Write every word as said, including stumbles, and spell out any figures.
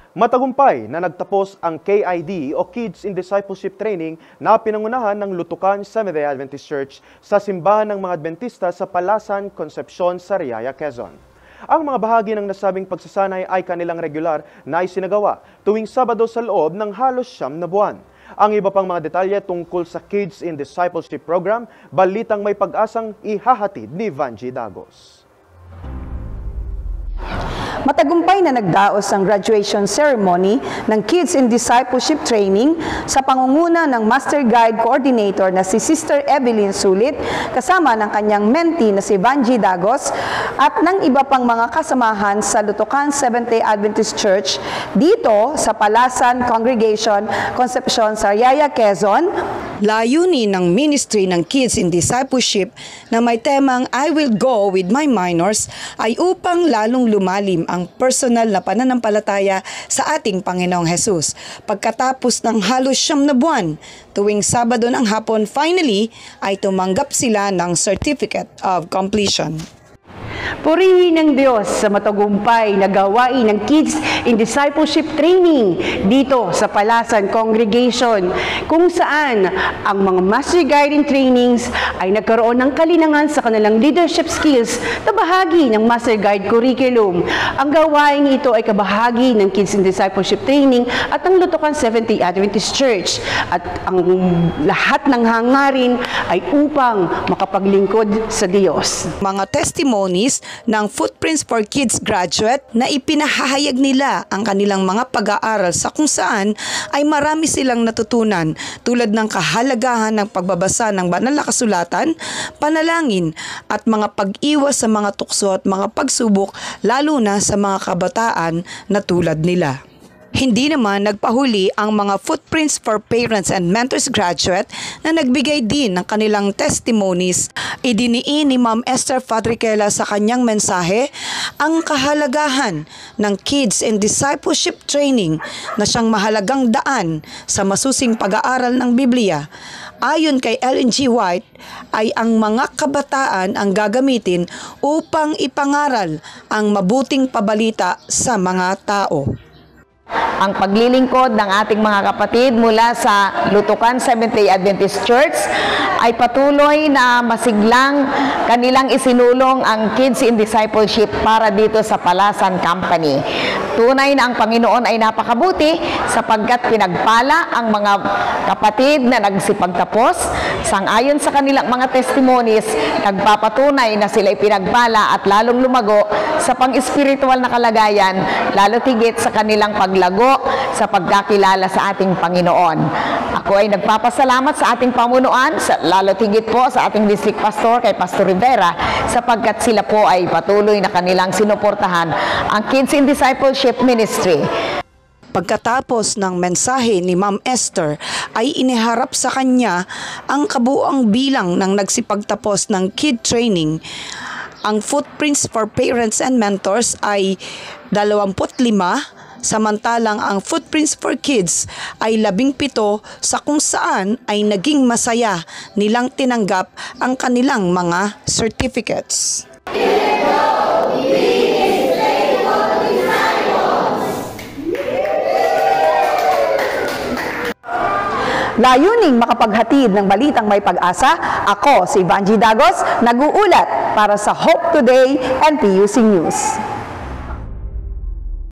Matagumpay na nagtapos ang K I D o Kids in Discipleship Training na pinangunahan ng Lutukan Seventh-day Adventist Church sa simbahan ng mga Adventista sa Palasan, Concepcion, Sariaya, Quezon. Ang mga bahagi ng nasabing pagsasanay ay kanilang regular na isinagawa tuwing Sabado sa loob ng halos siyam na buwan. Ang iba pang mga detalye tungkol sa Kids in Discipleship Program, balitang may pag-asang ihahatid ni Vanji Dagos. Matagumpay na nagdaos ang graduation ceremony ng Kids in Discipleship Training sa pangunguna ng Master Guide Coordinator na si Sister Evelyn Sulit kasama ng kanyang mentee na si Vanji Dagos at ng iba pang mga kasamahan sa Lutukan Seventh-day Adventist Church dito sa Palasan Congregation, Concepcion, Sariaya, Quezon. Layunin ng Ministry ng Kids in Discipleship na may temang I Will Go with My Minors ay upang lalong lumalim ang personal na pananampalataya sa ating Panginoong Hesus. Pagkatapos ng halos siyam na buwan, tuwing Sabado ng hapon, finally ay tumanggap sila ng Certificate of Completion. Purihin ng Diyos sa matagumpay na gawain ng Kids in Discipleship Training dito sa Palasan Congregation, kung saan ang mga Master Guiding Trainings ay nagkaroon ng kalinangan sa kanilang leadership skills na bahagi ng Master Guide Curriculum. Ang gawain ito ay kabahagi ng Kids in Discipleship Training at ang Lutukan Seventh-day Adventist Church, at ang lahat ng hangarin ay upang makapaglingkod sa Diyos. Mga testimonies ng Footprints for Kids graduate na ipinahahayag nila ang kanilang mga pag-aaral sa kung saan ay marami silang natutunan tulad ng kahalagahan ng pagbabasa ng banal na kasulatan, panalangin at mga pag-iwas sa mga tukso at mga pagsubok lalo na sa mga kabataan na tulad nila. Hindi naman nagpahuli ang mga Footprints for Parents and Mentors graduate na nagbigay din ng kanilang testimonies. Idiniin ni Ma'am Esther Fadriquela sa kanyang mensahe ang kahalagahan ng Kids in Discipleship Training na siyang mahalagang daan sa masusing pag-aaral ng Biblia. Ayon kay Ellen G. White, ay ang mga kabataan ang gagamitin upang ipangaral ang mabuting pabalita sa mga tao. Ang paglilingkod ng ating mga kapatid mula sa Lutukan Seventh-day Adventist Church ay patuloy na masiglang kanilang isinulong ang Kids in Discipleship para dito sa Palasan Company. Tunay na ang Panginoon ay napakabuti sapagkat pinagpala ang mga kapatid na nagsipagtapos. Sangayon sa kanilang mga testimonies, nagpapatunay na sila pinagpala at lalong lumago sa pang-espiritual na kalagayan, lalo tigit sa kanilang paglago sa pagkakilala sa ating Panginoon. Ako ay nagpapasalamat sa ating pamunuan, lalo tigit po sa ating District Pastor kay Pastor Rivera, sapagkat sila po ay patuloy na kanilang sinuportahan ang Kids in Discipleship Ministry. Pagkatapos ng mensahe ni Ma'am Esther ay iniharap sa kanya ang kabuuang bilang ng nagsipagtapos ng kid training. Ang Footprints for Parents and Mentors ay dalawampu't lima, samantalang ang Footprints for Kids ay labing pito, sa kung saan ay naging masaya nilang tinanggap ang kanilang mga certificates. Layuning makapaghatid ng balitang may pag-asa, ako si Vanji Dagos, nag-uulat para sa Hope Today and P U C News.